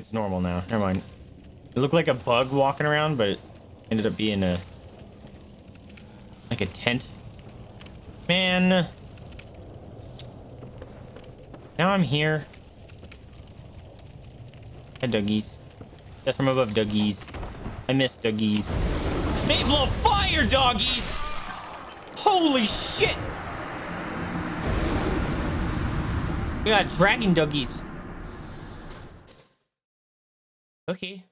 It's normal now. Never mind. It looked like a bug walking around, but it ended up being a... like a tent. Man. Now I'm here. Hi, doggies. That's from above, doggies. I miss doggies. They blow fire, doggies! Holy shit! We got dragon doggies. Okay.